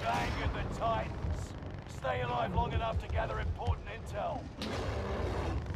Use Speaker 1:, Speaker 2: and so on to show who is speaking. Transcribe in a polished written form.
Speaker 1: You've angered the Titans. Stay alive long enough to gather important intel.